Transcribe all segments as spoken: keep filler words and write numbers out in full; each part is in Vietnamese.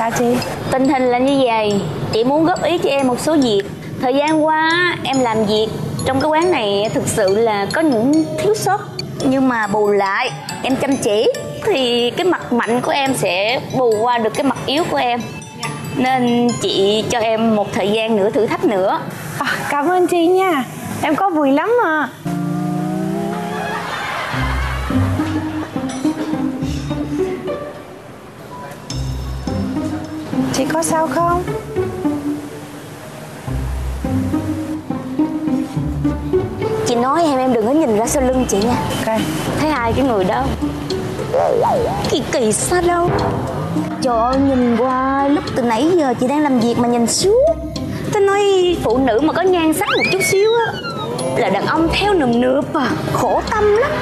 Chào chị. Tình hình là như vậy, chị muốn góp ý cho em một số việc. Thời gian qua em làm việc trong cái quán này thực sự là có những thiếu sót, nhưng mà bù lại em chăm chỉ thì cái mặt mạnh của em sẽ bù qua được cái mặt yếu của em. Nên chị cho em một thời gian nữa thử thách nữa. À, cảm ơn chị nha, em có vui lắm mà. Chị có sao không? Chị nói em em đừng có nhìn ra sau lưng chị nha. Ok. Thấy hai cái người đó kỳ kỳ sao đâu. Trời ơi, nhìn qua lúc từ nãy giờ chị đang làm việc mà nhìn suốt. Tôi nói phụ nữ mà có nhan sắc một chút xíu á là đàn ông theo nườm nượp à, khổ tâm lắm.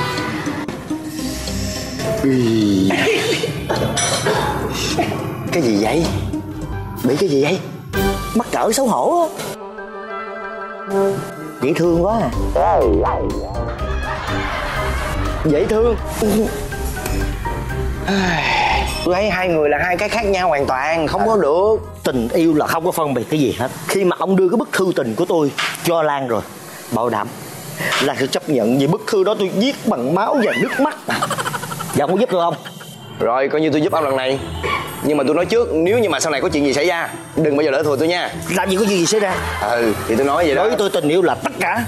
Cái gì vậy? Bị cái gì vậy? Mắc cỡ xấu hổ á. Dễ thương quá à. Dễ thương. Tôi thấy hai người là hai cái khác nhau hoàn toàn, không có được. Tình yêu là không có phân biệt cái gì hết. Khi mà ông đưa cái bức thư tình của tôi cho Lan rồi, bảo đảm là sẽ chấp nhận. Vì bức thư đó tôi viết bằng máu và nước mắt. Dạ ông có giúp tôi không? Rồi coi như tôi giúp ông lần này. Nhưng mà tôi nói trước, nếu như mà sau này có chuyện gì xảy ra đừng bao giờ đỡ thừa tôi nha. Làm gì có chuyện gì xảy ra? Ừ thì tôi nói vậy đó. Đối với tôi tình yêu là tất cả.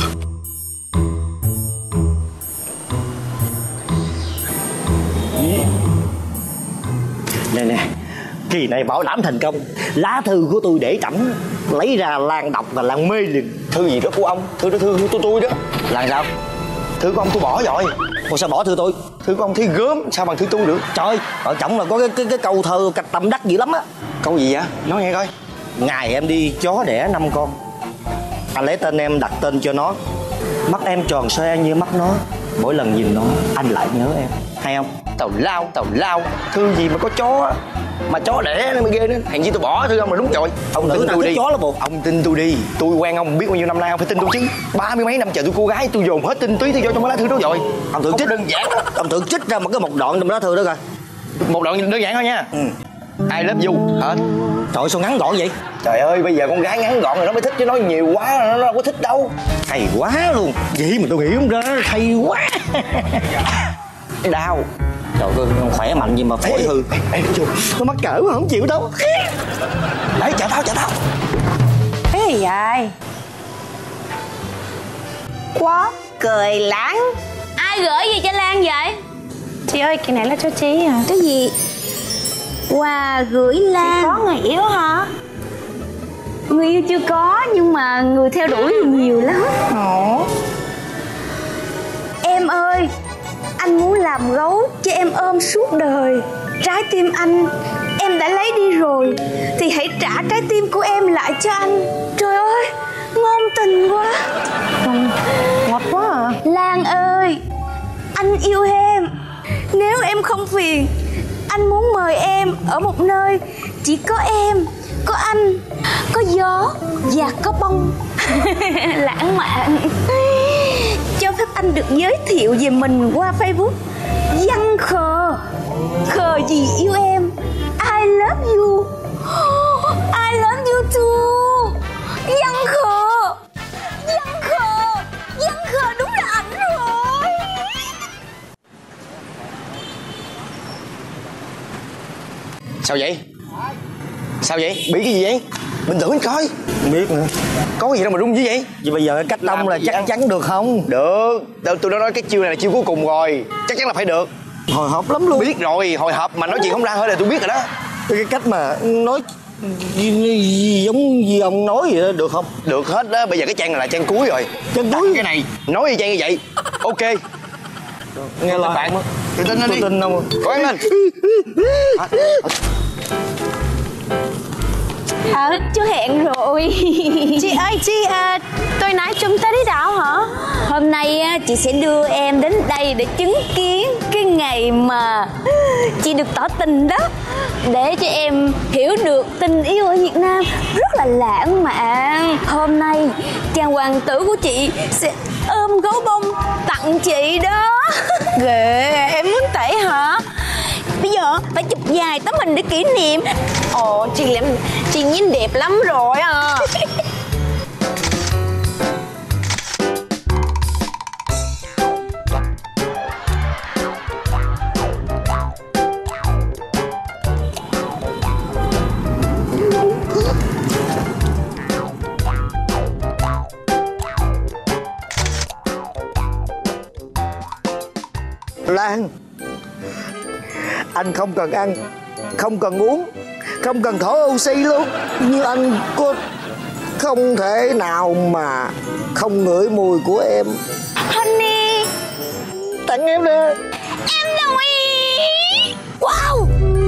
Nè nè, kỳ này bảo đảm thành công. Lá thư của tôi để trẫm lấy ra Lan đọc và Lan mê liền. Thư gì đó của ông? Thư đó thư của tôi đó. Là sao? Thư của ông tôi bỏ rồi. Ủa sao bỏ thư tôi? Thư của ông thấy gớm, sao bằng thư tôi được? Trời, ở trỏng là có cái cái, cái câu thơ cách tâm đắc dữ lắm á. Câu gì vậy? Nói nghe coi. Ngày em đi chó đẻ năm con, anh lấy tên em đặt tên cho nó. Mắt em tròn xoe như mắt nó, mỗi lần nhìn nó anh lại nhớ em. Hay không? Tào lao, tào lao. Thư gì mà có chó mà chó đẻ nó mới ghê nữa. Hèn chi tôi bỏ thư ông là đúng rồi. Ông nữ nào thích chó là buộc. Ông tin tôi đi. Tôi quen ông biết bao nhiêu năm nay, ông phải tin tôi chứ. Ba mươi mấy năm chờ tôi cô gái, tôi dồn hết tinh túy tôi vô trong lá thư đó rồi. Ông thử trích đơn giản đó. Ông thử trích ra một cái một đoạn trong lá thư đó coi. Một đoạn đơn giản thôi nha. Ừ. I love you hả? Trời ơi sao ngắn gọn vậy? Trời ơi bây giờ con gái ngắn gọn rồi nó mới thích chứ nói nhiều quá nó đâu có thích đâu. Hay quá luôn. Vậy mà tôi nghĩ không ra, hay quá. Đau. Trời ơi khỏe mạnh gì mà phổi hư. Ê, nó mắc cỡ mà không chịu đâu. Đấy chào tao chào tao. Cái gì vậy? Quá cười lãng. Ai gửi gì cho Lan vậy? Chị ơi cái này là cho chị à. Cái gì? Quà gửi Lan. Chị có người yêu hả? Người yêu chưa có, nhưng mà người theo đuổi thì nhiều lắm. Ồ. Em ơi, anh muốn làm gấu cho em ôm suốt đời. Trái tim anh em đã lấy đi rồi, thì hãy trả trái tim của em lại cho anh. Trời ơi, ngôn tình quá. Ngọt quá à. Lan ơi, anh yêu em. Nếu em không phiền, anh muốn mời em ở một nơi chỉ có em, có anh, có gió và có bông. Lãng mạn. Cho phép anh được giới thiệu về mình qua Facebook. Văn khờ. Khờ gì yêu em. I love you. I love you too. Văn khờ. Văn khờ. Văn khờ đúng là ảnh rồi. Sao vậy? Sao vậy? Bị cái gì vậy? Bình tĩnh coi. Không biết nữa. Có gì đâu mà run dữ vậy? Vậy bây giờ cách tông là chắc ăn? chắn được không? Được. Tôi, tôi đã nói cái chiêu này là chiêu cuối cùng rồi. Chắc chắn là phải được. Hồi hộp lắm luôn. Biết rồi, hồi hộp mà nói chuyện không ra hơi là tôi biết rồi đó. Cái cách mà nói gì, gì, giống gì ông nói vậy đó, được không? Được hết đó, bây giờ cái trang này là trang cuối rồi. Trang cuối? Cái này nói y chang như vậy. Ok. Nghe là bạn tự tin lên đi. Tự tin không? Cố gắng lên. Ờ, chú hẹn rồi. Chị ơi, chị à, tối nay chúng ta đi đâu hả? Hôm nay chị sẽ đưa em đến đây để chứng kiến cái ngày mà chị được tỏ tình đó. Để cho em hiểu được tình yêu ở Việt Nam rất là lãng mạn. Hôm nay chàng hoàng tử của chị sẽ ôm gấu bông tặng chị đó. Ghê, em muốn tẩy hả? Bây giờ phải chụp vài tấm hình để kỷ niệm. Ồ, chị làm chị nhìn đẹp lắm rồi à. Lan, anh không cần ăn, không cần uống, không cần thở oxy luôn, nhưng anh có không thể nào mà không ngửi mùi của em. Honey, Tặng em đi. em đồng ý. Wow.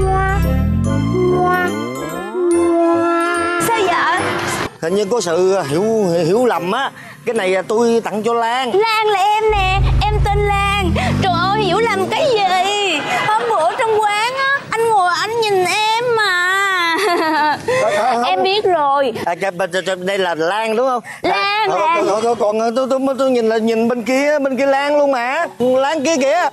Sao vậy? Hình như có sự hiểu hiểu lầm á. Cái này tôi tặng cho Lan. Lan là em nè, em tên Lan. Trời ơi, hiểu lầm cái gì? Hôm bữa trong quán á, anh ngồi anh nhìn em mà. Em biết rồi. À, đây là Lan đúng không? Lan, à, Lan. Thôi, thôi, còn tôi, tôi tôi nhìn là nhìn bên kia, bên kia Lan luôn mà. Lan kia kìa.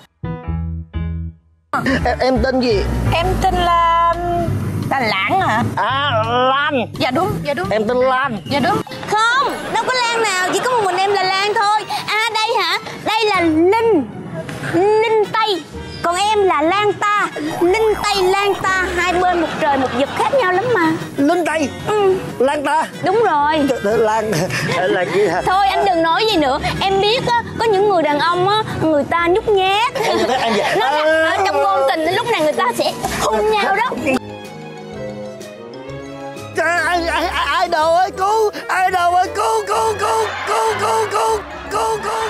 Em, em tên gì? Em tên là... là Lãng hả? À, Lan. Dạ đúng, dạ đúng. Em tên Lan. Dạ đúng. Không, đâu có Lan nào, chỉ có một mình em là Lan thôi. À đây hả? Đây là Linh. Linh Tây. Còn em là Lan Ta. Linh Tây Lan Ta, hai bên một trời một vực khác nhau lắm mà. Linh Tây. Ừ, Lan Ta. đúng rồi. Lan là gì hả? Thôi anh đừng nói gì nữa. Em biết á, có những người đàn ông á, người ta nhút nhát. Em em vậy. Nó là ở trong ngôn tình lúc này người ta sẽ hôn nhau đó. Ai ai ai đâu ơi cứu, ai đâu ơi cứu cứu cứu cứu cứu cứu cứu cứu.